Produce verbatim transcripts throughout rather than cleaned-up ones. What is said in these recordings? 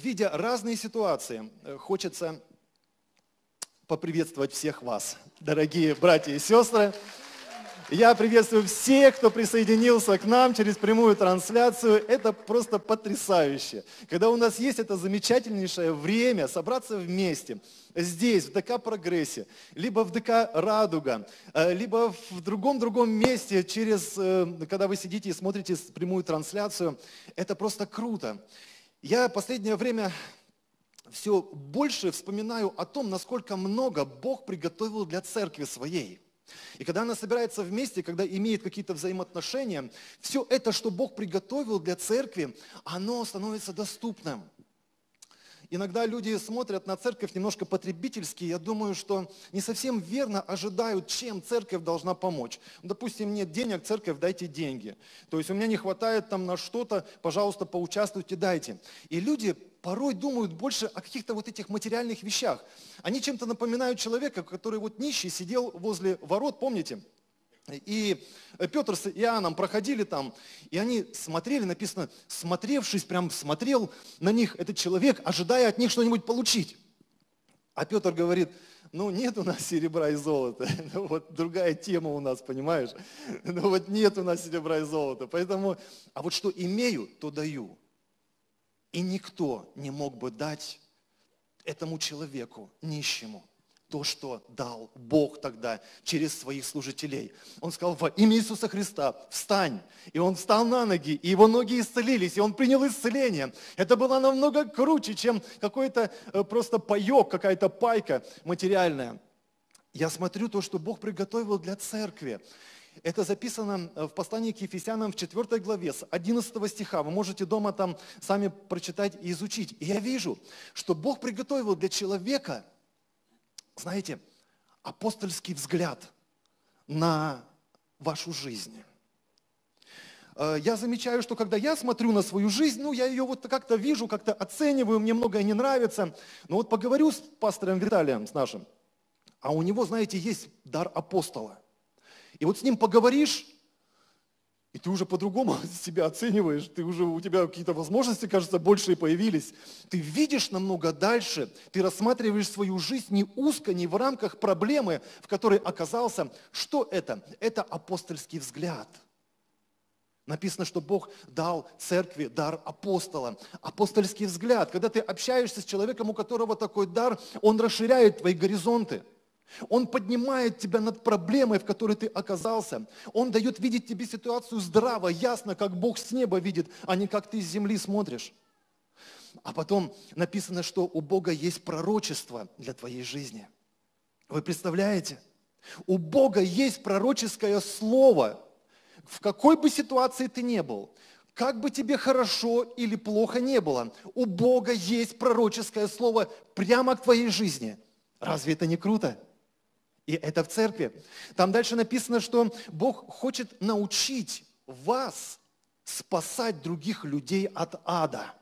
видя разные ситуации, хочется поприветствовать всех вас, дорогие братья и сестры. Я приветствую всех, кто присоединился к нам через прямую трансляцию. Это просто потрясающе. Когда у нас есть это замечательнейшее время собраться вместе, здесь, в ДК «Прогрессе», либо в ДК «Радуга», либо в другом-другом месте, через, когда вы сидите и смотрите прямую трансляцию, это просто круто. Я в последнее время все больше вспоминаю о том, насколько много Бог приготовил для церкви своей. И когда она собирается вместе, когда имеет какие-то взаимоотношения, все это, что Бог приготовил для церкви, оно становится доступным. Иногда люди смотрят на церковь немножко потребительски. Я думаю, что не совсем верно ожидают, чем церковь должна помочь. Допустим, нет денег, церковь, дайте деньги. То есть у меня не хватает там на что-то, пожалуйста, поучаствуйте, дайте. И люди порой думают больше о каких-то вот этих материальных вещах. Они чем-то напоминают человека, который вот нищий сидел возле ворот, помните? И Петр с Иоанном проходили там, и они смотрели, написано, смотревшись, прям смотрел на них этот человек, ожидая от них что-нибудь получить. А Петр говорит, ну нет у нас серебра и золота, ну, вот другая тема у нас, понимаешь? Ну вот нет у нас серебра и золота, поэтому, а вот что имею, то даю. И никто не мог бы дать этому человеку, нищему, то, что дал Бог тогда через своих служителей. Он сказал, во имя Иисуса Христа, встань. И он встал на ноги, и его ноги исцелились, и он принял исцеление. Это было намного круче, чем какой-то просто паек, какая-то пайка материальная. Я смотрю то, что Бог приготовил для церкви. Это записано в послании к Ефесянам в четвёртой главе, с одиннадцатого стиха. Вы можете дома там сами прочитать и изучить. И я вижу, что Бог приготовил для человека, знаете, апостольский взгляд на вашу жизнь. Я замечаю, что когда я смотрю на свою жизнь, ну, я ее вот как-то вижу, как-то оцениваю, мне многое не нравится. Но вот поговорю с пастором Виталием, с нашим, а у него, знаете, есть дар апостола. И вот с ним поговоришь, и ты уже по-другому себя оцениваешь, ты уже, у тебя какие-то возможности, кажется, большие появились. Ты видишь намного дальше, ты рассматриваешь свою жизнь не узко, не в рамках проблемы, в которой оказался. Что это? Это апостольский взгляд. Написано, что Бог дал церкви дар апостола. Апостольский взгляд. Когда ты общаешься с человеком, у которого такой дар, он расширяет твои горизонты. Он поднимает тебя над проблемой, в которой ты оказался. Он дает видеть тебе ситуацию здраво, ясно, как Бог с неба видит, а не как ты с земли смотришь. А потом написано, что у Бога есть пророчество для твоей жизни. Вы представляете? У Бога есть пророческое слово. В какой бы ситуации ты ни был, как бы тебе хорошо или плохо не было, у Бога есть пророческое слово прямо к твоей жизни. Разве это не круто? И это в церкви. Там дальше написано, что Бог хочет научить вас спасать других людей от ада.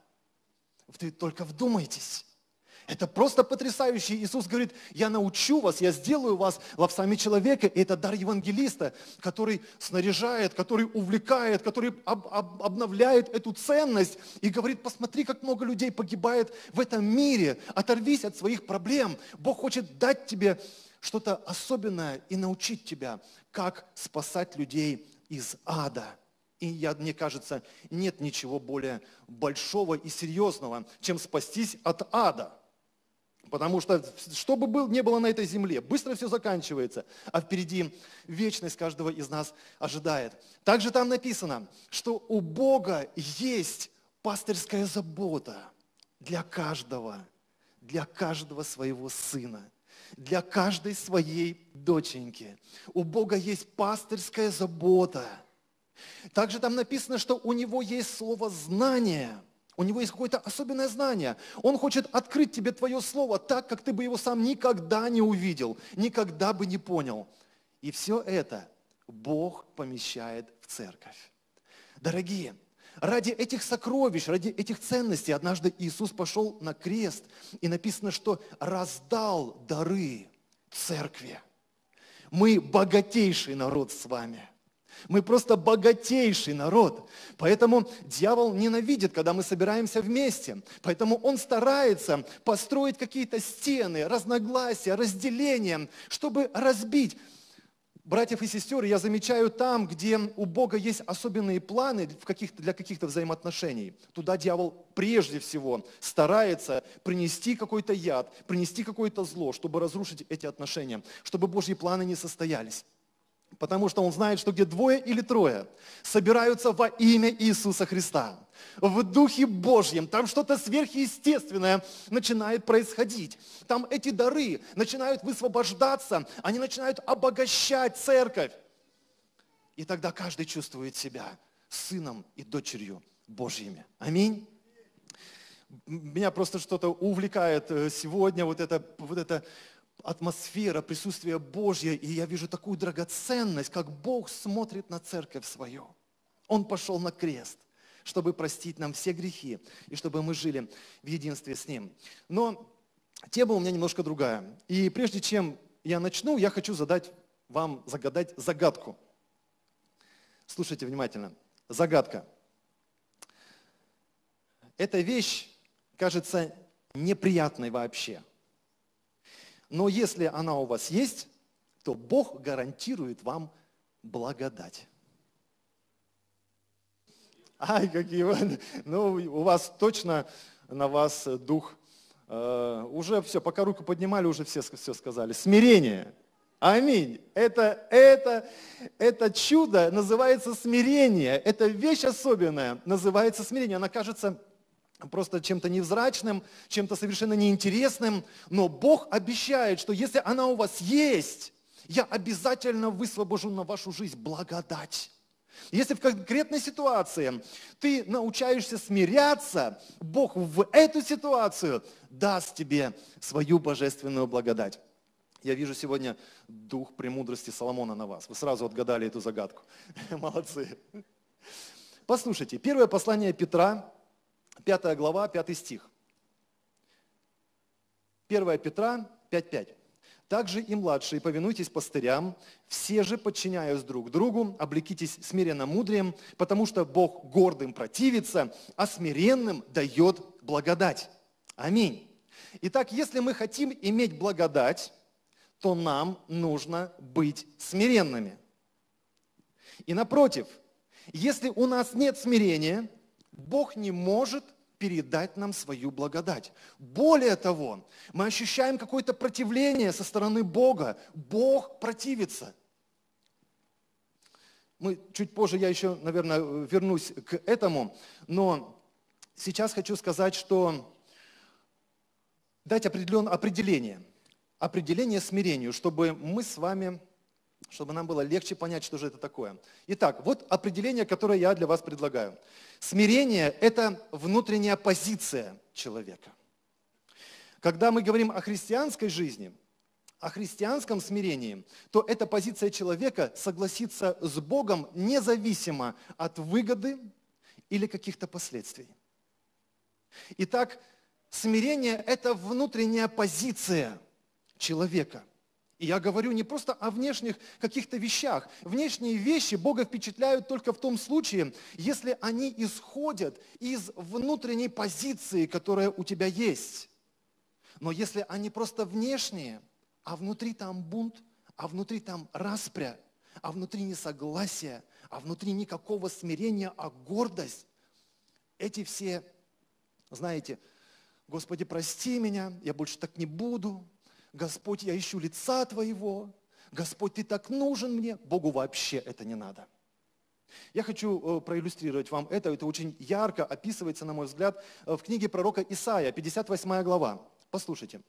Вы только вдумайтесь. Это просто потрясающе. Иисус говорит, я научу вас, я сделаю вас ловцами человека. И это дар евангелиста, который снаряжает, который увлекает, который об, об, обновляет эту ценность. И говорит, посмотри, как много людей погибает в этом мире. Оторвись от своих проблем. Бог хочет дать тебе что-то особенное и научить тебя, как спасать людей из ада. И я, мне кажется, нет ничего более большого и серьезного, чем спастись от ада. Потому что, что бы было, не было на этой земле, быстро все заканчивается, а впереди вечность каждого из нас ожидает. Также там написано, что у Бога есть пастырская забота для каждого, для каждого своего сына, для каждой своей доченьки. У Бога есть пастырская забота. Также там написано, что у Него есть слово «знание». У Него есть какое-то особенное знание. Он хочет открыть тебе твое слово так, как ты бы его сам никогда не увидел, никогда бы не понял. И все это Бог помещает в церковь. Дорогие, ради этих сокровищ, ради этих ценностей однажды Иисус пошел на крест, и написано, что раздал дары церкви. Мы богатейший народ с вами. Мы просто богатейший народ. Поэтому дьявол ненавидит, когда мы собираемся вместе. Поэтому он старается построить какие-то стены, разногласия, разделения, чтобы разбить. Братьев и сестер, я замечаю там, где у Бога есть особенные планы в каких-то, для каких-то взаимоотношений. Туда дьявол прежде всего старается принести какой-то яд, принести какое-то зло, чтобы разрушить эти отношения, чтобы Божьи планы не состоялись. Потому что он знает, что где двое или трое собираются во имя Иисуса Христа, в Духе Божьем, там что-то сверхъестественное начинает происходить. Там эти дары начинают высвобождаться, они начинают обогащать церковь. И тогда каждый чувствует себя сыном и дочерью Божьими. Аминь. Меня просто что-то увлекает сегодня, вот это, вот это атмосфера, присутствие Божье, и я вижу такую драгоценность, как Бог смотрит на церковь свою. Он пошел на крест, чтобы простить нам все грехи, и чтобы мы жили в единстве с Ним. Но тема у меня немножко другая. И прежде чем я начну, я хочу задать вам, загадать загадку. Слушайте внимательно. Загадка. Эта вещь кажется неприятной вообще. Но если она у вас есть, то Бог гарантирует вам благодать. Ай, какие вы, ну у вас точно, на вас дух, э, уже все, пока руку поднимали, уже все, все сказали. Смирение. Аминь. Это, это, это чудо называется смирение. Это вещь особенная, называется смирение. Она кажется просто чем-то невзрачным, чем-то совершенно неинтересным, но Бог обещает, что если она у вас есть, я обязательно высвобожу на вашу жизнь благодать. Если в конкретной ситуации ты научаешься смиряться, Бог в эту ситуацию даст тебе свою божественную благодать. Я вижу сегодня дух премудрости Соломона на вас. Вы сразу отгадали эту загадку. Молодцы. Послушайте, первое послание Петра, пятая глава, пятый стих. первое Петра пять пять. Также и младшие, повинуйтесь пастырям, все же, подчиняясь друг другу, облекитесь смиренно мудрием, потому что Бог гордым противится, а смиренным дает благодать. Аминь. Итак, если мы хотим иметь благодать, то нам нужно быть смиренными. И напротив, если у нас нет смирения, Бог не может передать нам свою благодать. Более того, мы ощущаем какое-то противление со стороны Бога. Бог противится. Мы чуть позже, я еще, наверное, вернусь к этому, но сейчас хочу сказать, что дать определенное определение, определение смирению, чтобы мы с вами, чтобы нам было легче понять, что же это такое. Итак, вот определение, которое я для вас предлагаю. Смирение – это внутренняя позиция человека. Когда мы говорим о христианской жизни, о христианском смирении, то эта позиция человека согласиться с Богом независимо от выгоды или каких-то последствий. Итак, смирение – это внутренняя позиция человека. И я говорю не просто о внешних каких-то вещах. Внешние вещи Бога впечатляют только в том случае, если они исходят из внутренней позиции, которая у тебя есть. Но если они просто внешние, а внутри там бунт, а внутри там распря, а внутри несогласие, а внутри никакого смирения, а гордость, эти все, знаете, Господи, прости меня, я больше так не буду. Господь, я ищу лица Твоего. Господь, Ты так нужен мне. Богу вообще это не надо. Я хочу проиллюстрировать вам это. Это очень ярко описывается, на мой взгляд, в книге пророка Исаия, пятьдесят восьмая глава. Послушайте.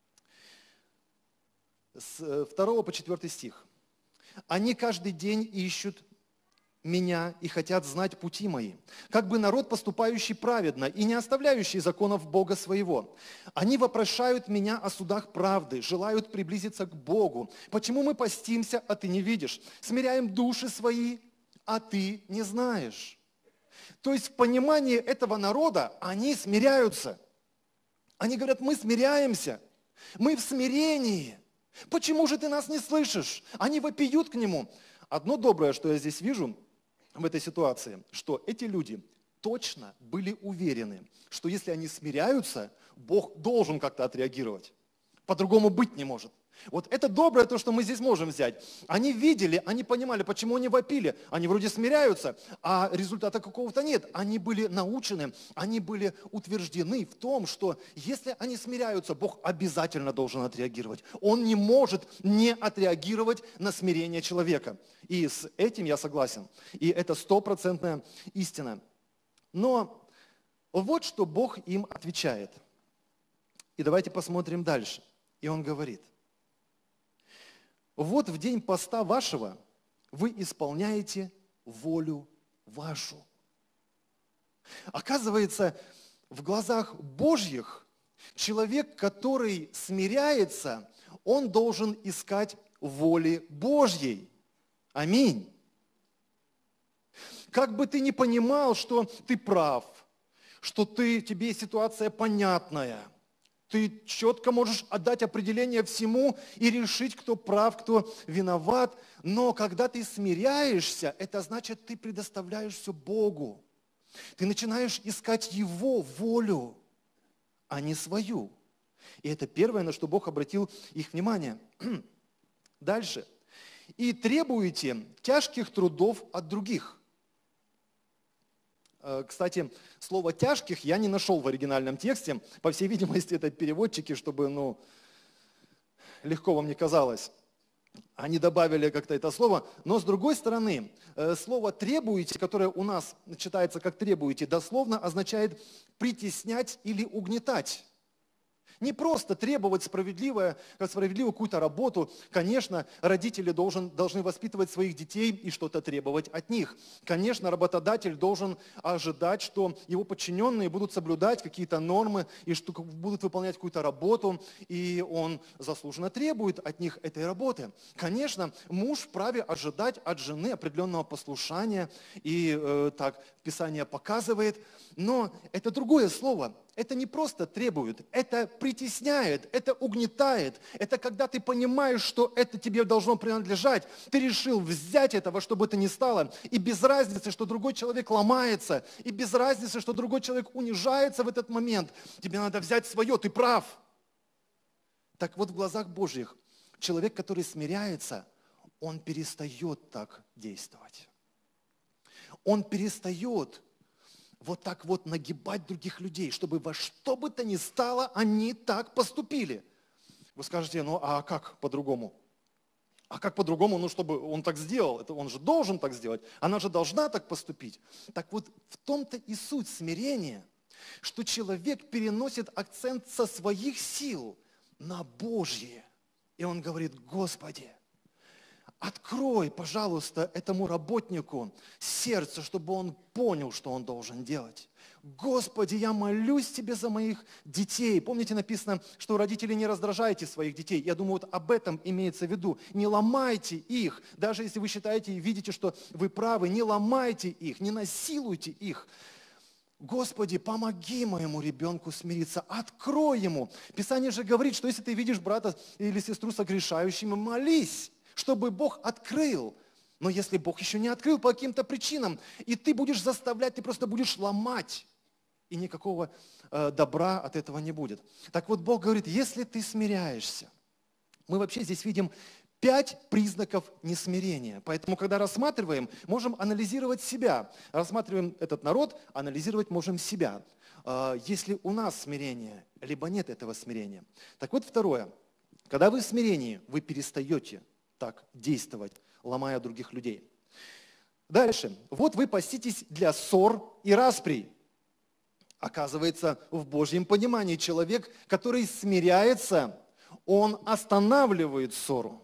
С второго по четвёртый стих. «Они каждый день ищут меня и хотят знать пути мои, как бы народ, поступающий праведно и не оставляющий законов Бога своего. Они вопрошают меня о судах правды, желают приблизиться к Богу. Почему мы постимся, а ты не видишь? Смиряем души свои, а ты не знаешь». То есть в понимании этого народа они смиряются. Они говорят, мы смиряемся, мы в смирении. Почему же ты нас не слышишь? Они вопиют к Нему. Одно доброе, что я здесь вижу в этой ситуации, что эти люди точно были уверены, что если они смиряются, Бог должен как-то отреагировать. По-другому быть не может. Вот это доброе, то, что мы здесь можем взять. Они видели, они понимали, почему они вопили. Они вроде смиряются, а результата какого-то нет. Они были научены, они были утверждены в том, что если они смиряются, Бог обязательно должен отреагировать. Он не может не отреагировать на смирение человека. И с этим я согласен. И это стопроцентная истина. Но вот что Бог им отвечает. И давайте посмотрим дальше. И Он говорит: вот в день поста вашего вы исполняете волю вашу. Оказывается, в глазах Божьих человек, который смиряется, он должен искать воли Божьей. Аминь. Как бы ты ни понимал, что ты прав, что ты, тебе ситуация понятная, ты четко можешь отдать определение всему и решить, кто прав, кто виноват. Но когда ты смиряешься, это значит, ты предоставляешь все Богу. Ты начинаешь искать Его волю, а не свою. И это первое, на что Бог обратил их внимание. Дальше. И требуете тяжких трудов от других. Кстати, слово «тяжких» я не нашел в оригинальном тексте. По всей видимости, это переводчики, чтобы ну, легко вам не казалось. Они добавили как-то это слово. Но с другой стороны, слово «требуете», которое у нас читается как «требуете», дословно означает «притеснять» или «угнетать». Не просто требовать справедливое, справедливую какую-то работу. Конечно, родители должен, должны воспитывать своих детей и что-то требовать от них. Конечно, работодатель должен ожидать, что его подчиненные будут соблюдать какие-то нормы и что будут выполнять какую-то работу, и он заслуженно требует от них этой работы. Конечно, муж вправе ожидать от жены определенного послушания, и э, так Писание показывает, но это другое слово. Это не просто требует, это притесняет, это угнетает. Это когда ты понимаешь, что это тебе должно принадлежать. Ты решил взять это во что бы то ни стало. И без разницы, что другой человек ломается. И без разницы, что другой человек унижается в этот момент. Тебе надо взять свое, ты прав. Так вот в глазах Божьих человек, который смиряется, он перестает так действовать. Он перестает вот так вот нагибать других людей, чтобы во что бы то ни стало, они так поступили. Вы скажете, ну а как по-другому? А как по-другому, ну чтобы он так сделал? Это он же должен так сделать, она же должна так поступить. Так вот в том-то и суть смирения, что человек переносит акцент со своих сил на Божье. И он говорит: Господи, открой, пожалуйста, этому работнику сердце, чтобы он понял, что он должен делать. Господи, я молюсь Тебе за моих детей. Помните, написано, что родители не раздражайте своих детей. Я думаю, вот об этом имеется в виду. Не ломайте их, даже если вы считаете и видите, что вы правы, не ломайте их, не насилуйте их. Господи, помоги моему ребенку смириться, открой ему. Писание же говорит, что если ты видишь брата или сестру согрешающими, молись, чтобы Бог открыл. Но если Бог еще не открыл по каким-то причинам, и ты будешь заставлять, ты просто будешь ломать, и никакого э, добра от этого не будет. Так вот, Бог говорит, если ты смиряешься, мы вообще здесь видим пять признаков несмирения. Поэтому, когда рассматриваем, можем анализировать себя. Рассматриваем этот народ, анализировать можем себя. Э, если у нас смирение, либо нет этого смирения. Так вот, второе. Когда вы в смирении, вы перестаете так действовать, ломая других людей. Дальше. Вот вы поститесь для ссор и расприй. Оказывается, в Божьем понимании человек, который смиряется, он останавливает ссору.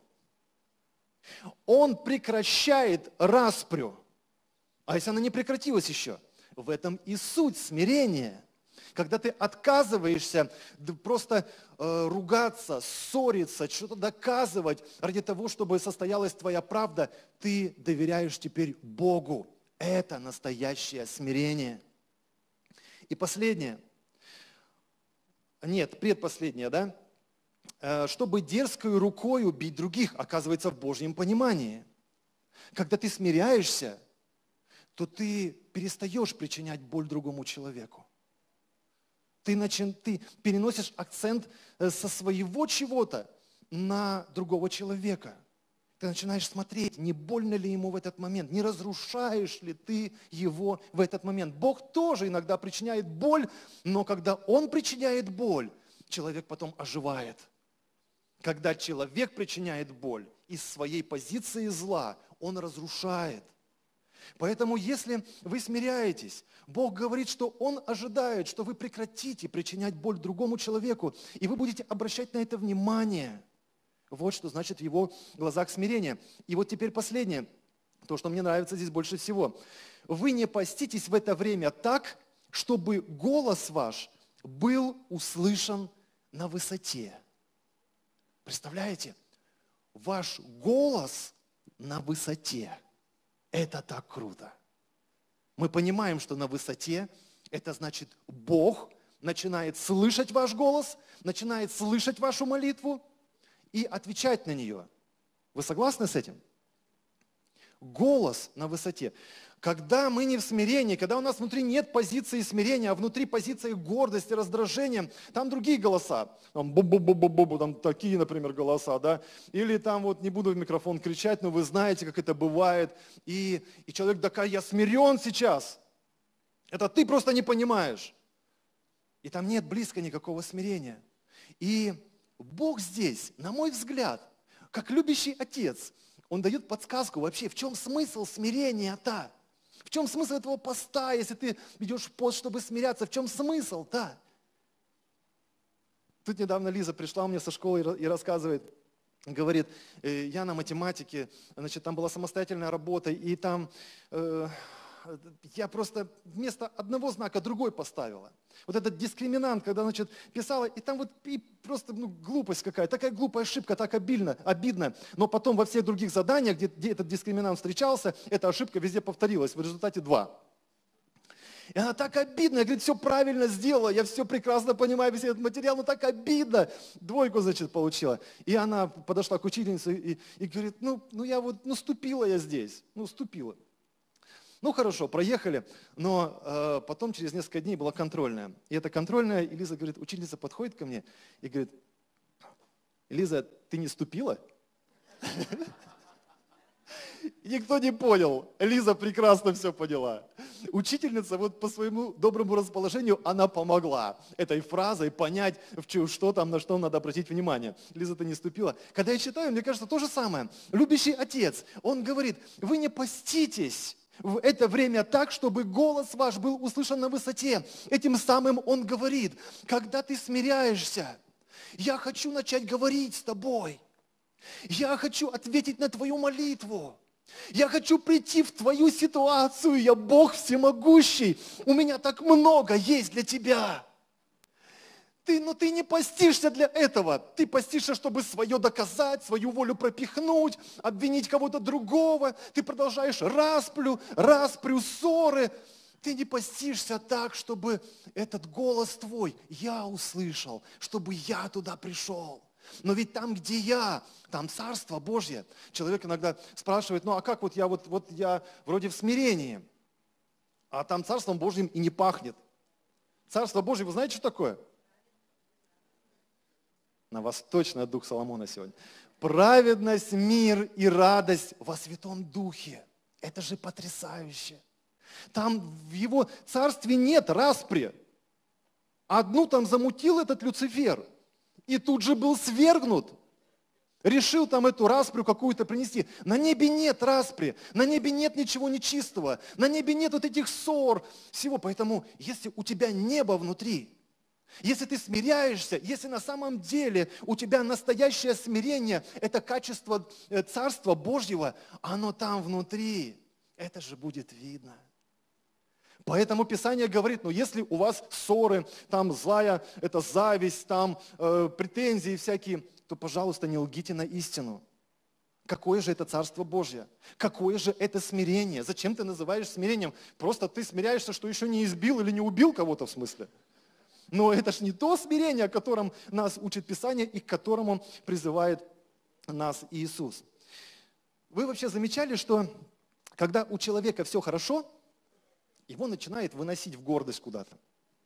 Он прекращает распрю. А если она не прекратилась еще? В этом и суть смирения. Когда ты отказываешься просто э, ругаться, ссориться, что-то доказывать ради того, чтобы состоялась твоя правда, ты доверяешь теперь Богу. Это настоящее смирение. И последнее. Нет, предпоследнее, да? Э, чтобы дерзкой рукой убить других, оказывается, в Божьем понимании. Когда ты смиряешься, то ты перестаешь причинять боль другому человеку. Ты, начи... ты переносишь акцент со своего чего-то на другого человека. Ты начинаешь смотреть, не больно ли ему в этот момент, не разрушаешь ли ты его в этот момент. Бог тоже иногда причиняет боль, но когда Он причиняет боль, человек потом оживает. Когда человек причиняет боль из своей позиции зла, он разрушает. Поэтому, если вы смиряетесь, Бог говорит, что Он ожидает, что вы прекратите причинять боль другому человеку, и вы будете обращать на это внимание. Вот что значит в Его глазах смирение. И вот теперь последнее, то, что мне нравится здесь больше всего. Вы не поститесь в это время так, чтобы голос ваш был услышан на высоте. Представляете? Ваш голос на высоте. Это так круто. Мы понимаем, что на высоте это значит Бог начинает слышать ваш голос, начинает слышать вашу молитву и отвечать на нее. Вы согласны с этим? Голос на высоте. Когда мы не в смирении, когда у нас внутри нет позиции смирения, а внутри позиции гордости, раздражения, там другие голоса. Там бу-бу-бу-бу-бу, там такие, например, голоса, да. Или там вот, не буду в микрофон кричать, но вы знаете, как это бывает. И, и человек такой, я смирен сейчас. Это ты просто не понимаешь. И там нет близко никакого смирения. И Бог здесь, на мой взгляд, как любящий отец, Он дает подсказку вообще, в чем смысл смирения-то? В чем смысл этого поста, если ты ведешь пост, чтобы смиряться? В чем смысл-то? Тут недавно Лиза пришла мне со школы и рассказывает, говорит, я на математике, значит, там была самостоятельная работа, и там э, я просто вместо одного знака другой поставила. Вот этот дискриминант, когда, значит, писала, и там вот и просто ну, глупость какая-то, такая глупая ошибка, так обидно, обидно. Но потом во всех других заданиях, где, где этот дискриминант встречался, эта ошибка везде повторилась, в результате два. И она так обидно, я, говорит, все правильно сделала, я все прекрасно понимаю, весь этот материал, но так обидно. Двойку, значит, получила. И она подошла к учительнице и, и говорит, ну, ну я вот, ну ступила я здесь, ну ступила. Ну хорошо, проехали, но э, потом через несколько дней была контрольная. И эта контрольная, и Лиза говорит, учительница подходит ко мне и говорит, Лиза, ты не ступила? Никто не понял. Лиза прекрасно все поняла. Учительница вот по своему доброму расположению, она помогла этой фразой понять, что там, на что надо обратить внимание. Лиза, ты не ступила. Когда я читаю, мне кажется, то же самое. Любящий отец, он говорит, вы не поститесь в это время так, чтобы голос ваш был услышан на высоте. Этим самым он говорит, когда ты смиряешься, я хочу начать говорить с тобой. Я хочу ответить на твою молитву. Я хочу прийти в твою ситуацию. Я Бог всемогущий. У меня так много есть для тебя. Ты, но ты не постишься для этого. Ты постишься, чтобы свое доказать, свою волю пропихнуть, обвинить кого-то другого. Ты продолжаешь распрю, распрю, ссоры. Ты не постишься так, чтобы этот голос твой я услышал, чтобы я туда пришел. Но ведь там, где я, там Царство Божье. Человек иногда спрашивает, ну а как вот я, вот, вот я вроде в смирении, а там Царством Божьим и не пахнет. Царство Божье, вы знаете, что такое? На вас точно дух Соломона сегодня. Праведность, мир и радость во Святом Духе. Это же потрясающе. Там в его царстве нет распри. Одну там замутил этот Люцифер. И тут же был свергнут. Решил там эту распрю какую-то принести. На небе нет распри. На небе нет ничего нечистого. На небе нет вот этих ссор. Всего. Поэтому, если у тебя небо внутри, если ты смиряешься, если на самом деле у тебя настоящее смирение, это качество Царства Божьего, оно там внутри, это же будет видно. Поэтому Писание говорит, ну если у вас ссоры, там злая, это зависть, там э, претензии всякие, то, пожалуйста, не лгите на истину. Какое же это Царство Божье? Какое же это смирение? Зачем ты называешь смирением? Просто ты смиряешься, что еще не избил или не убил кого-то в смысле. Но это же не то смирение, о котором нас учит Писание и к которому призывает нас Иисус. Вы вообще замечали, что когда у человека все хорошо, его начинает выносить в гордость куда-то?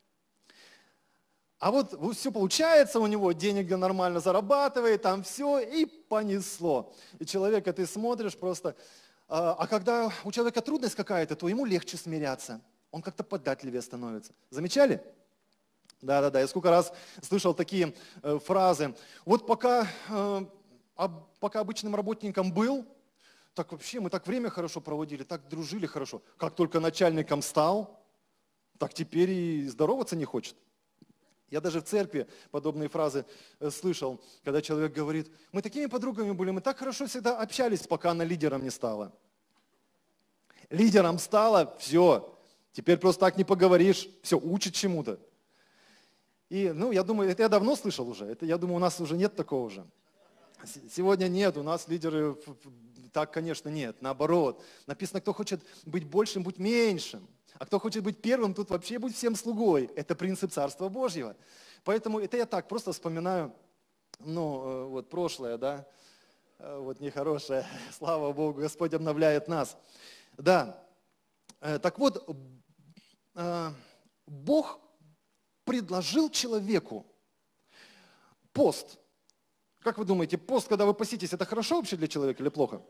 А вот все получается у него, денег нормально зарабатывает, там все, и понесло. И человека ты смотришь просто, а, а когда у человека трудность какая-то, то ему легче смиряться. Он как-то податливее становится. Замечали? Да-да-да, я сколько раз слышал такие э, фразы. Вот пока, э, об, пока обычным работником был, так вообще мы так время хорошо проводили, так дружили хорошо. Как только начальником стал, так теперь и здороваться не хочет. Я даже в церкви подобные фразы слышал, когда человек говорит, мы такими подругами были, мы так хорошо всегда общались, пока она лидером не стала. Лидером стала, все, теперь просто так не поговоришь, все, учит чему-то. И, ну, я думаю, это я давно слышал уже, это, я думаю, у нас уже нет такого уже. Сегодня нет, у нас лидеры, так, конечно, нет, наоборот. Написано, кто хочет быть большим, будь меньшим. А кто хочет быть первым, тут вообще будь всем слугой. Это принцип Царства Божьего. Поэтому это я так просто вспоминаю, ну, вот прошлое, да, вот нехорошее. Слава Богу, Господь обновляет нас. Да, так вот, Бог предложил человеку пост. Как вы думаете, пост, когда вы поститесь, это хорошо вообще для человека или плохо?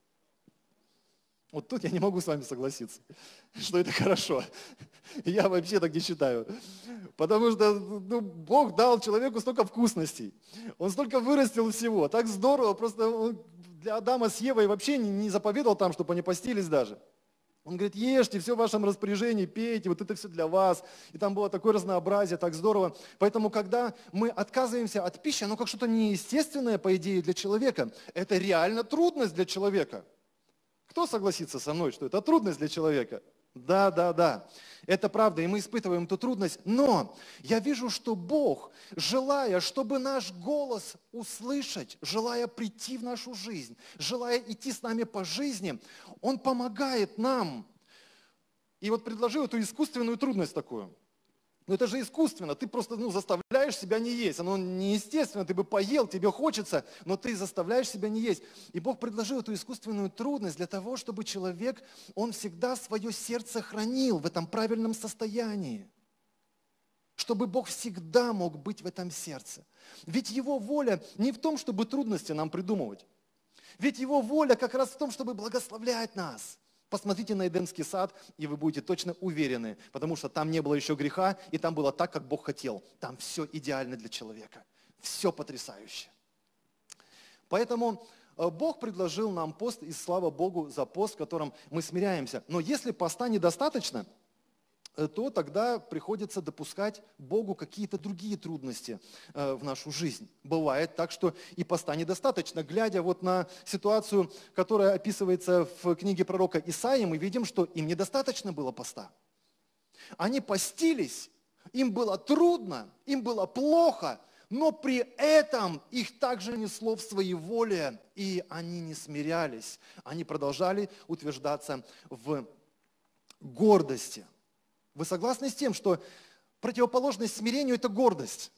Вот тут я не могу с вами согласиться, что это хорошо. Я вообще так не считаю. Потому что ну, Бог дал человеку столько вкусностей. Он столько вырастил всего. Так здорово. Просто для Адама с Евой вообще не заповедовал там, чтобы они постились даже. Он говорит, ешьте, все в вашем распоряжении, пейте, вот это все для вас. И там было такое разнообразие, так здорово. Поэтому, когда мы отказываемся от пищи, оно как что-то неестественное, по идее, для человека. Это реально трудность для человека. Кто согласится со мной, что это трудность для человека? Да, да, да. Это правда, и мы испытываем эту трудность. Но я вижу, что Бог, желая, чтобы наш голос услышать, желая прийти в нашу жизнь, желая идти с нами по жизни, Он помогает нам. И вот предложил эту искусственную трудность такую. Но это же искусственно, ты просто ну, заставляешь себя не есть. Оно неестественно, ты бы поел, тебе хочется, но ты заставляешь себя не есть. И Бог предложил эту искусственную трудность для того, чтобы человек, он всегда свое сердце хранил в этом правильном состоянии. Чтобы Бог всегда мог быть в этом сердце. Ведь Его воля не в том, чтобы трудности нам придумывать. Ведь Его воля как раз в том, чтобы благословлять нас. Посмотрите на Эдемский сад, и вы будете точно уверены, потому что там не было еще греха, и там было так, как Бог хотел. Там все идеально для человека, все потрясающе. Поэтому Бог предложил нам пост, и слава Богу за пост, в котором мы смиряемся. Но если поста недостаточно, то тогда приходится допускать Богу какие-то другие трудности в нашу жизнь. Бывает так, что и поста недостаточно. Глядя вот на ситуацию, которая описывается в книге пророка Исаии, мы видим, что им недостаточно было поста. Они постились, им было трудно, им было плохо, но при этом их также несло в своеволие, и они не смирялись. Они продолжали утверждаться в гордости. Вы согласны с тем, что противоположность смирению – это гордость?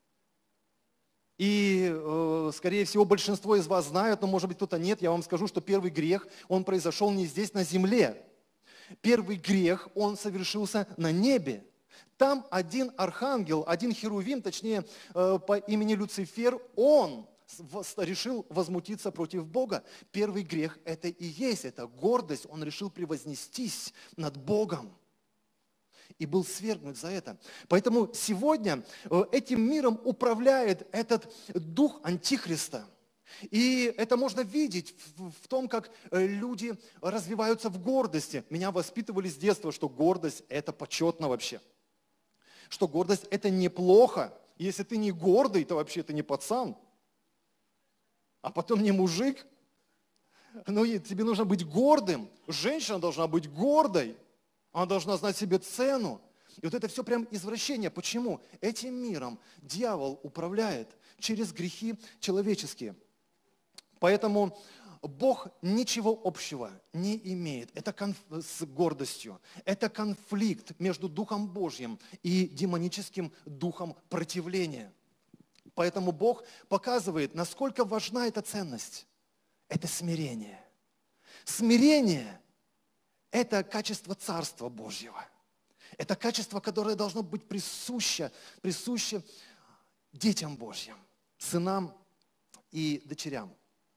И, э, скорее всего, большинство из вас знают, но, может быть, кто-то нет. Я вам скажу, что первый грех, он произошел не здесь, на земле. Первый грех, он совершился на небе. Там один архангел, один херувим, точнее, э, по имени Люцифер, он решил возмутиться против Бога. Первый грех – это и есть, это гордость. Он решил превознестись над Богом. И был свергнут за это. Поэтому сегодня этим миром управляет этот дух Антихриста. И это можно видеть в, в том, как люди развиваются в гордости. Меня воспитывали с детства, что гордость – это почетно вообще. Что гордость – это неплохо. Если ты не гордый, то вообще ты не пацан. А потом не мужик. Ну, и тебе нужно быть гордым. Женщина должна быть гордой. Она должна знать себе цену. И вот это все прям извращение. Почему? Этим миром дьявол управляет через грехи человеческие. Поэтому Бог ничего общего не имеет. Это конф... с гордостью. Это конфликт между Духом Божьим и демоническим духом противления. Поэтому Бог показывает, насколько важна эта ценность. Это смирение. Смирение – это качество Царства Божьего. Это качество, которое должно быть присуще, присуще детям Божьим, сынам и дочерям.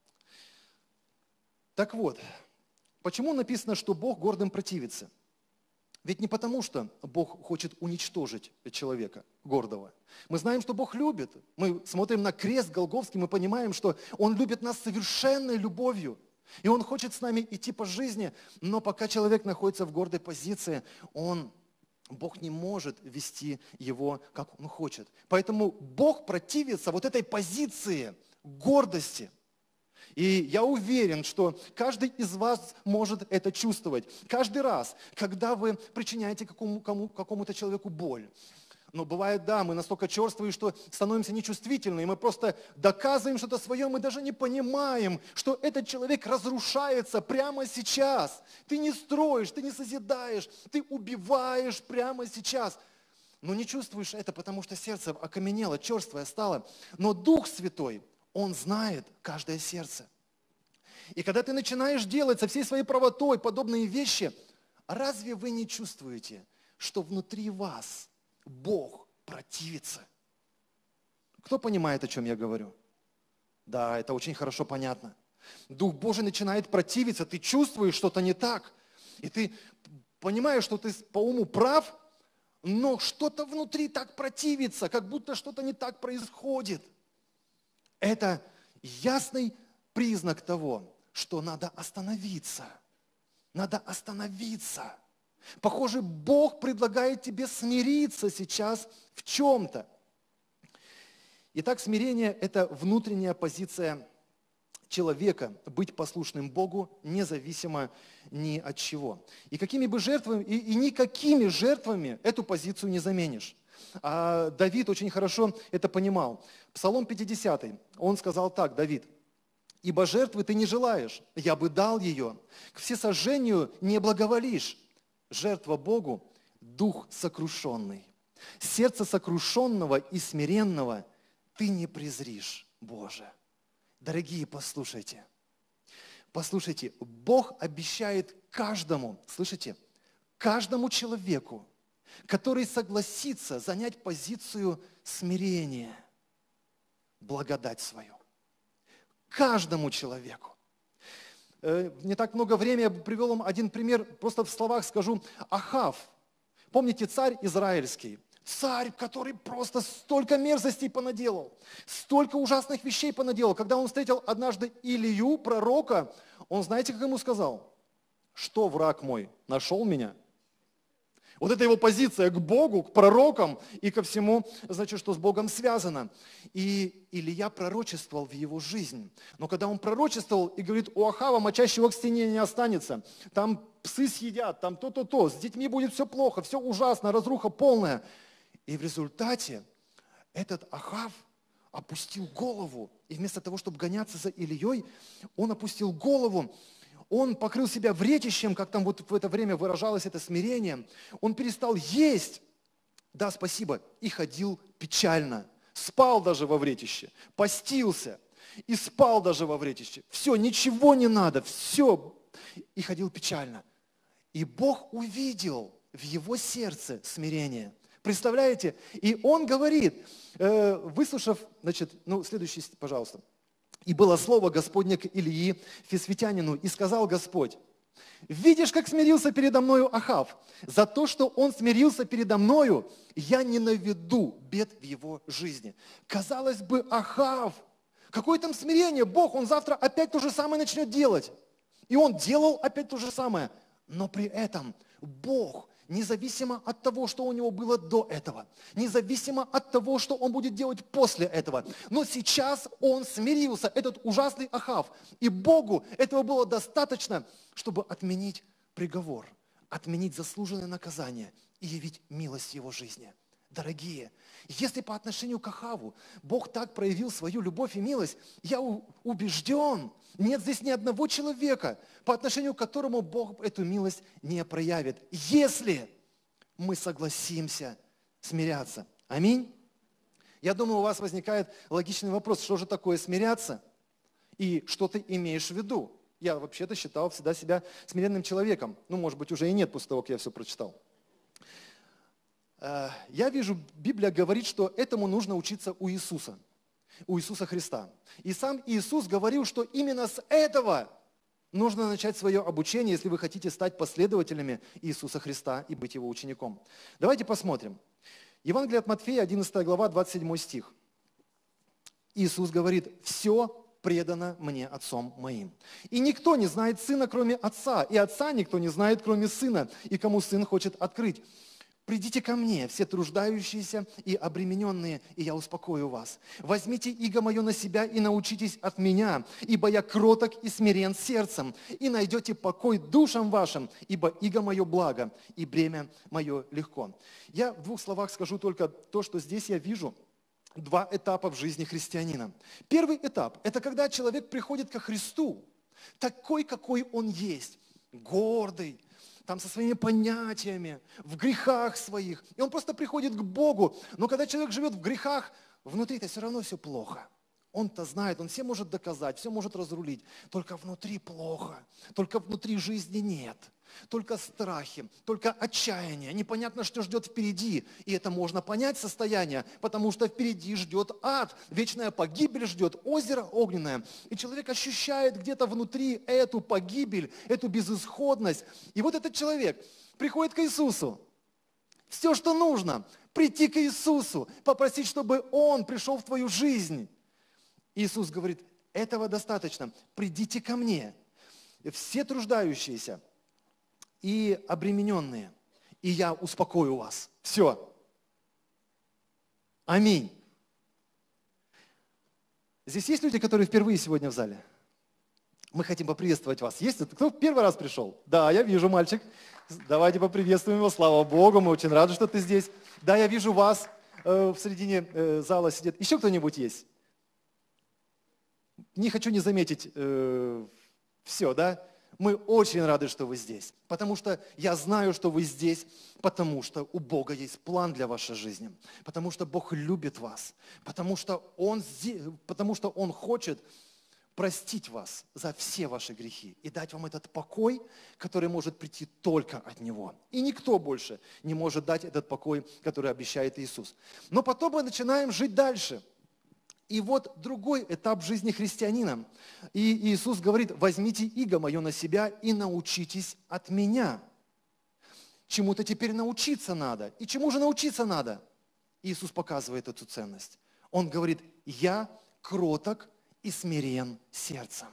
Так вот, почему написано, что Бог гордым противится? Ведь не потому, что Бог хочет уничтожить человека гордого. Мы знаем, что Бог любит. Мы смотрим на крест Голгофский, мы понимаем, что Он любит нас совершенной любовью. И Он хочет с нами идти по жизни, но пока человек находится в гордой позиции, он, Бог не может вести его, как Он хочет. Поэтому Бог противится вот этой позиции гордости. И я уверен, что каждый из вас может это чувствовать. Каждый раз, когда вы причиняете какому, кому, какому-то человеку боль. Но бывает, да, мы настолько черствые, что становимся нечувствительны, и мы просто доказываем что-то свое, мы даже не понимаем, что этот человек разрушается прямо сейчас. Ты не строишь, ты не созидаешь, ты убиваешь прямо сейчас. Но не чувствуешь это, потому что сердце окаменело, черствое стало. Но Дух Святой, Он знает каждое сердце. И когда ты начинаешь делать со всей своей правотой подобные вещи, разве вы не чувствуете, что внутри вас Бог противится? Кто понимает, о чем я говорю? Да, это очень хорошо понятно. Дух Божий начинает противиться, ты чувствуешь что-то не так. И ты понимаешь, что ты по уму прав, но что-то внутри так противится, как будто что-то не так происходит. Это ясный признак того, что надо остановиться. Надо остановиться. Похоже, Бог предлагает тебе смириться сейчас в чем-то. Итак, смирение – это внутренняя позиция человека, быть послушным Богу, независимо ни от чего. И какими бы жертвами, и, и никакими жертвами эту позицию не заменишь. А Давид очень хорошо это понимал. Псалом пятидесятый, он сказал так, Давид: «Ибо жертвы ты не желаешь, я бы дал ее, к всесожжению не благоволишь. Жертва Богу – дух сокрушенный. Сердце сокрушенного и смиренного ты не презришь, Боже». Дорогие, послушайте, послушайте, Бог обещает каждому, слышите, каждому человеку, который согласится занять позицию смирения, благодать свою. Каждому человеку. Не так много времени, я привел вам один пример, просто в словах скажу. Ахав, помните, царь израильский, царь, который просто столько мерзостей понаделал, столько ужасных вещей понаделал. Когда он встретил однажды Илию, пророка, он, знаете, как ему сказал? Что, враг мой, нашел меня? Вот это его позиция к Богу, к пророкам и ко всему, значит, что с Богом связано. И Илия пророчествовал в его жизнь. Но когда он пророчествовал и говорит: у Ахава мочащего к стене не останется, там псы съедят, там то-то-то, с детьми будет все плохо, все ужасно, разруха полная. И в результате этот Ахав опустил голову. И вместо того, чтобы гоняться за Илией, он опустил голову. Он покрыл себя вретищем, как там вот в это время выражалось это смирение. Он перестал есть, да, спасибо, и ходил печально. Спал даже во вретище, постился и спал даже во вретище. Все, ничего не надо, все. И ходил печально. И Бог увидел в его сердце смирение. Представляете? И он говорит, э, выслушав, значит, ну, следующий, пожалуйста. «И было слово Господне к Илии, фисвитянину, и сказал Господь: видишь, как смирился передо мною Ахав? За то, что он смирился передо мною, я не наведу бед в его жизни». Казалось бы, Ахав, какое там смирение? Бог, он завтра опять то же самое начнет делать. И он делал опять то же самое. Но при этом Бог, независимо от того, что у него было до этого, независимо от того, что он будет делать после этого, но сейчас он смирился, этот ужасный Ахав, и Богу этого было достаточно, чтобы отменить приговор, отменить заслуженное наказание и явить милость в его жизни. Дорогие, если по отношению к Ахаву Бог так проявил свою любовь и милость, я убежден, нет здесь ни одного человека, по отношению к которому Бог эту милость не проявит, если мы согласимся смиряться. Аминь. Я думаю, у вас возникает логичный вопрос, что же такое смиряться и что ты имеешь в виду? Я вообще-то считал всегда себя смиренным человеком. Ну, может быть, уже и нет после того, как я все прочитал. Я вижу, Библия говорит, что этому нужно учиться у Иисуса, у Иисуса Христа. И сам Иисус говорил, что именно с этого нужно начать свое обучение, если вы хотите стать последователями Иисуса Христа и быть Его учеником. Давайте посмотрим. Евангелие от Матфея, одиннадцатая глава, двадцать седьмой стих. Иисус говорит: «Все предано мне Отцом моим. И никто не знает Сына, кроме Отца, и Отца никто не знает, кроме Сына, и кому Сын хочет открыть. Придите ко мне, все труждающиеся и обремененные, и я успокою вас. Возьмите иго мое на себя и научитесь от меня, ибо я кроток и смирен сердцем, и найдете покой душам вашим, ибо иго мое благо, и бремя мое легко». Я в двух словах скажу только то, что здесь я вижу. Два этапа в жизни христианина. Первый этап – это когда человек приходит ко Христу, такой, какой он есть, гордый, там со своими понятиями, в грехах своих. И он просто приходит к Богу. Но когда человек живет в грехах, внутри-то все равно все плохо. Он-то знает, он все может доказать, все может разрулить. Только внутри плохо, только внутри жизни нет. Только страхи, только отчаяние. Непонятно, что ждет впереди. И это можно понять состояние, потому что впереди ждет ад. Вечная погибель ждет, озеро огненное. И человек ощущает где-то внутри эту погибель, эту безысходность. И вот этот человек приходит к Иисусу. Все, что нужно, прийти к Иисусу, попросить, чтобы Он пришел в твою жизнь. Иисус говорит: этого достаточно. Придите ко мне, все труждающиеся и обремененные, и я успокою вас. Все. Аминь. Здесь есть люди, которые впервые сегодня в зале? Мы хотим поприветствовать вас. Есть? Кто первый раз пришел? Да, я вижу, мальчик. Давайте поприветствуем его. Слава Богу, мы очень рады, что ты здесь. Да, я вижу вас. Э, в середине э, зала сидит. Еще кто-нибудь есть? Не хочу не заметить. Э, все, да? Мы очень рады, что вы здесь, потому что я знаю, что вы здесь, потому что у Бога есть план для вашей жизни, потому что Бог любит вас, потому что Он, потому что Он хочет простить вас за все ваши грехи и дать вам этот покой, который может прийти только от Него. И никто больше не может дать этот покой, который обещает Иисус. Но потом мы начинаем жить дальше. И вот другой этап жизни христианина. И Иисус говорит: возьмите иго мое на себя и научитесь от меня. Чему-то теперь научиться надо. И чему же научиться надо? Иисус показывает эту ценность. Он говорит: я кроток и смирен сердцем.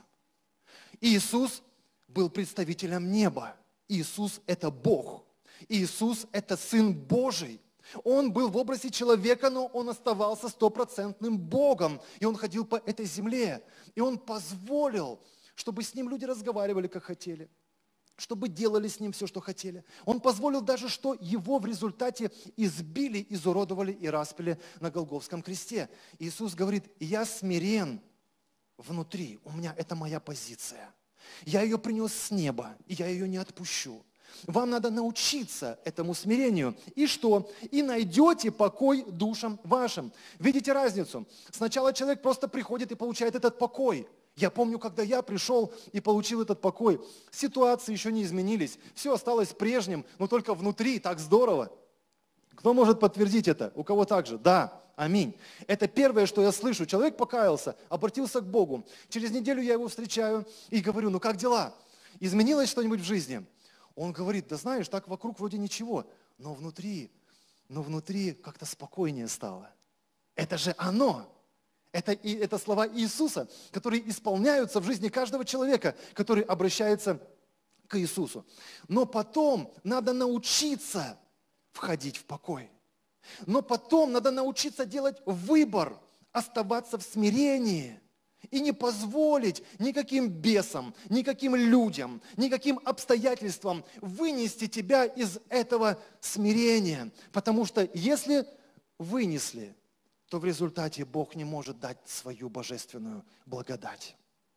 Иисус был представителем неба. Иисус – это Бог. Иисус – это Сын Божий. Он был в образе человека, но Он оставался стопроцентным Богом. И Он ходил по этой земле. И Он позволил, чтобы с Ним люди разговаривали, как хотели. Чтобы делали с Ним все, что хотели. Он позволил даже, что Его в результате избили, изуродовали и распяли на Голгофском кресте. Иисус говорит: я смирен внутри. У меня это моя позиция. Я ее принес с неба, и я ее не отпущу. Вам надо научиться этому смирению. И что? И найдете покой душам вашим. Видите разницу? Сначала человек просто приходит и получает этот покой. Я помню, когда я пришел и получил этот покой, ситуации еще не изменились. Все осталось прежним, но только внутри так здорово. Кто может подтвердить это? У кого так же? Да. Аминь. Это первое, что я слышу. Человек покаялся, обратился к Богу. Через неделю я его встречаю и говорю: ну как дела? Изменилось что-нибудь в жизни? Он говорит: да знаешь, так вокруг вроде ничего, но внутри, но внутри как-то спокойнее стало. Это же оно. Это, и, это слова Иисуса, которые исполняются в жизни каждого человека, который обращается к Иисусу. Но потом надо научиться входить в покой. Но потом надо научиться делать выбор, оставаться в смирении. И не позволить никаким бесам, никаким людям, никаким обстоятельствам вынести тебя из этого смирения. Потому что если вынесли, то в результате Бог не может дать свою божественную благодать.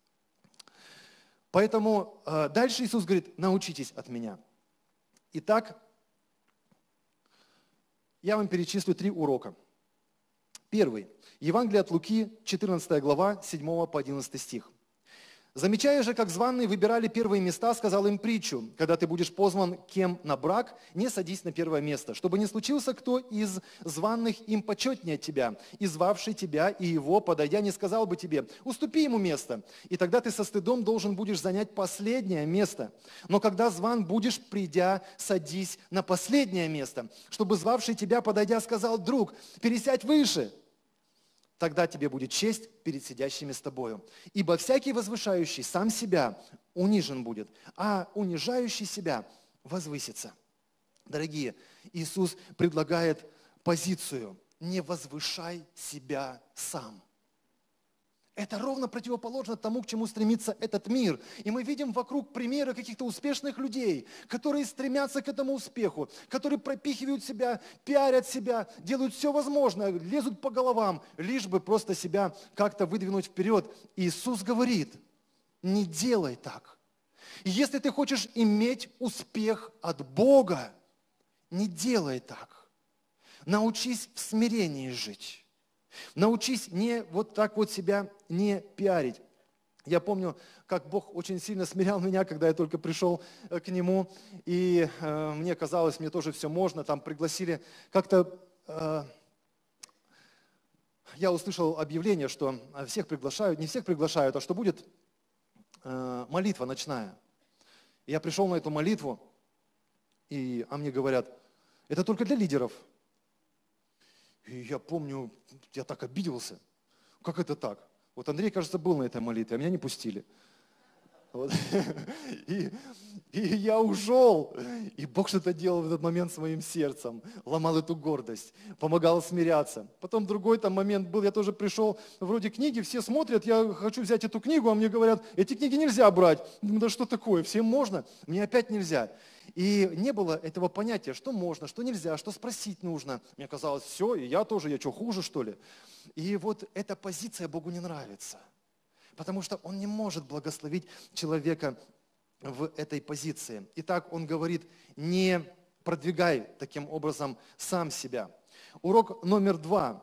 Поэтому э, дальше Иисус говорит: научитесь от меня. Итак, я вам перечислю три урока. Первый. Евангелие от Луки, четырнадцатая глава, седьмой по одиннадцатый стих. Замечая же, как званые выбирали первые места, сказал им притчу: когда ты будешь позван кем на брак, не садись на первое место, чтобы не случился кто из званых им почетнее тебя, и звавший тебя и его, подойдя, не сказал бы тебе: уступи ему место, и тогда ты со стыдом должен будешь занять последнее место. Но когда зван будешь, придя, садись на последнее место, чтобы звавший тебя, подойдя, сказал: друг, пересядь выше. Тогда тебе будет честь перед сидящими с тобою. Ибо всякий возвышающий сам себя унижен будет, а унижающий себя возвысится. Дорогие, Иисус предлагает позицию: не возвышай себя сам. Это ровно противоположно тому, к чему стремится этот мир. И мы видим вокруг примеры каких-то успешных людей, которые стремятся к этому успеху, которые пропихивают себя, пиарят себя, делают все возможное, лезут по головам, лишь бы просто себя как-то выдвинуть вперед. Иисус говорит: не делай так. Если ты хочешь иметь успех от Бога, не делай так. Научись в смирении жить. Научись не вот так вот себя не пиарить. Я помню, как Бог очень сильно смирял меня, когда я только пришел к Нему, и э, мне казалось, мне тоже все можно, там пригласили как-то... Э, я услышал объявление, что всех приглашают, не всех приглашают, а что будет э, молитва ночная. И я пришел на эту молитву, и, а мне говорят: это только для лидеров. И я помню, я так обиделся. Как это так? Вот Андрей, кажется, был на этой молитве, а меня не пустили. Вот. И, и я ушел. И Бог что-то делал в этот момент с моим сердцем. Ломал эту гордость, помогал смиряться. Потом другой там момент был, я тоже пришел, вроде книги, все смотрят, я хочу взять эту книгу, а мне говорят: эти книги нельзя брать. Думаю, да что такое, всем можно, мне опять нельзя. И не было этого понятия, что можно, что нельзя, что спросить нужно. Мне казалось, все, и я тоже, я что, хуже, что ли? И вот эта позиция Богу не нравится. Потому что Он не может благословить человека в этой позиции. Итак, Он говорит: не продвигай таким образом сам себя. Урок номер два.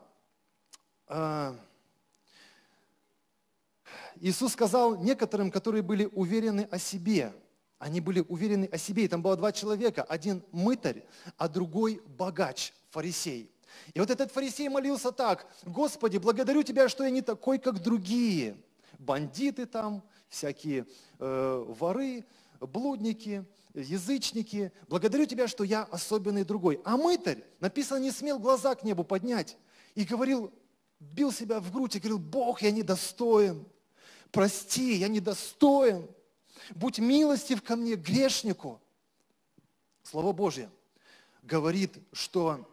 Иисус сказал некоторым, которые были уверены о себе. Они были уверены о себе. И там было два человека. Один мытарь, а другой богач, фарисей. И вот этот фарисей молился так: Господи, благодарю Тебя, что я не такой, как другие. Бандиты там, всякие э, воры, блудники, язычники. Благодарю Тебя, что я особенный другой. А мытарь, написано, не смел глаза к небу поднять. И говорил, бил себя в грудь и говорил: Бог, я недостоин. Прости, я недостоин. Будь милостив ко мне, грешнику. Слово Божье говорит, что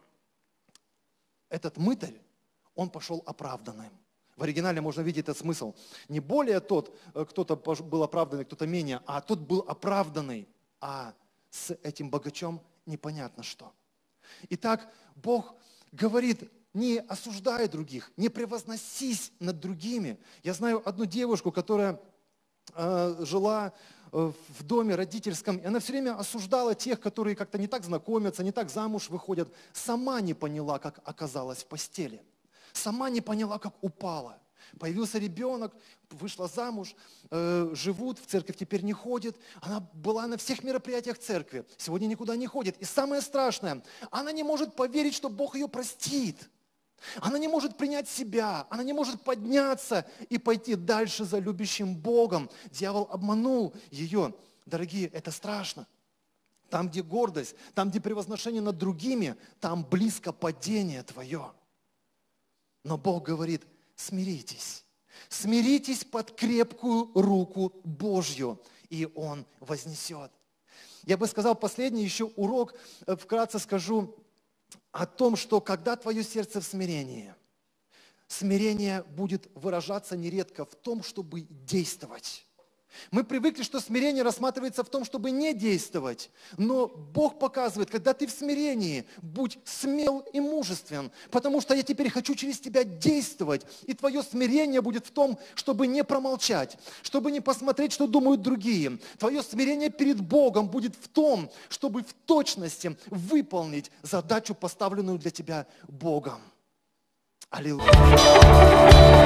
этот мытарь, он пошел оправданным. В оригинале можно видеть этот смысл. Не более тот, кто-то был оправданный, кто-то менее, а тот был оправданный, а с этим богачом непонятно что. Итак, Бог говорит: не осуждай других, не превозносись над другими. Я знаю одну девушку, которая э, жила в доме родительском, и она все время осуждала тех, которые как-то не так знакомятся, не так замуж выходят. Сама не поняла, как оказалась в постели. Сама не поняла, как упала. Появился ребенок, вышла замуж, э, живут, в церковь теперь не ходит. Она была на всех мероприятиях церкви, сегодня никуда не ходит. И самое страшное, она не может поверить, что Бог ее простит. Она не может принять себя, она не может подняться и пойти дальше за любящим Богом. Дьявол обманул ее. Дорогие, это страшно. Там, где гордость, там, где превозношение над другими, там близко падение твое. Но Бог говорит: смиритесь. Смиритесь под крепкую руку Божью, и Он вознесет. Я бы сказал, последний еще урок, вкратце скажу о том, что когда твое сердце в смирении, смирение будет выражаться нередко в том, чтобы действовать. Мы привыкли, что смирение рассматривается в том, чтобы не действовать. Но Бог показывает, когда ты в смирении, будь смел и мужествен, потому что я теперь хочу через тебя действовать. И твое смирение будет в том, чтобы не промолчать, чтобы не посмотреть, что думают другие. Твое смирение перед Богом будет в том, чтобы в точности выполнить задачу, поставленную для тебя Богом. Аллилуйя.